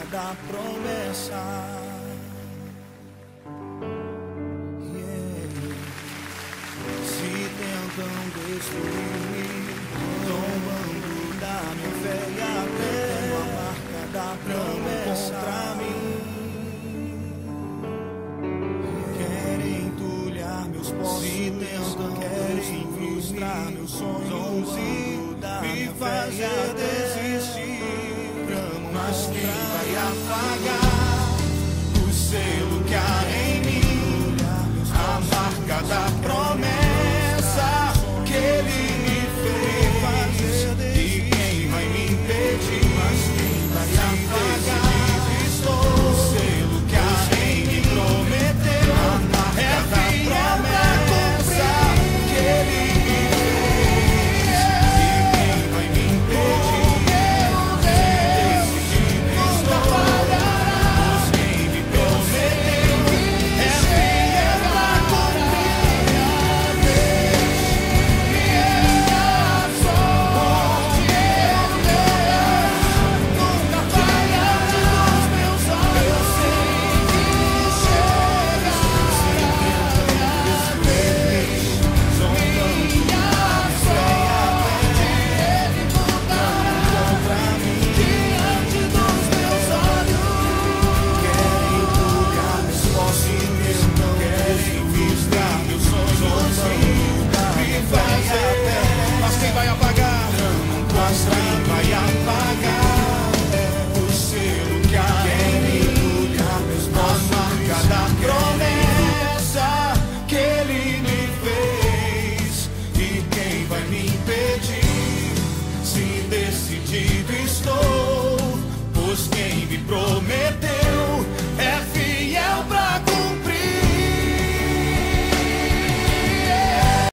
da promessa. Se tentam destruir, tombando da minha fé e até a marca da promessa contra mim. Querem entulhar meus poços, se tentam, querem frustrar meus sonhos e me fazer desistir. Mas quem vai apagar o selo que há em